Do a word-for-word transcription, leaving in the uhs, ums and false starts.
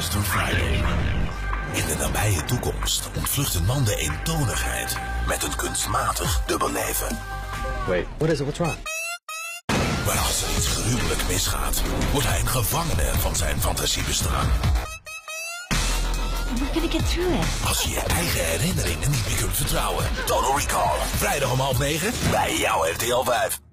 Monster Friday. In de nabije toekomst ontvlucht een man de eentonigheid met een kunstmatig dubbel leven. Wait, what is it? What's wrong? Maar als er iets gruwelijk misgaat, wordt hij een gevangene van zijn fantasiebestaan. We're gonna get through it. Als je je eigen herinneringen niet meer kunt vertrouwen. Total Recall. Vrijdag om half negen bij jouw R T L vijf.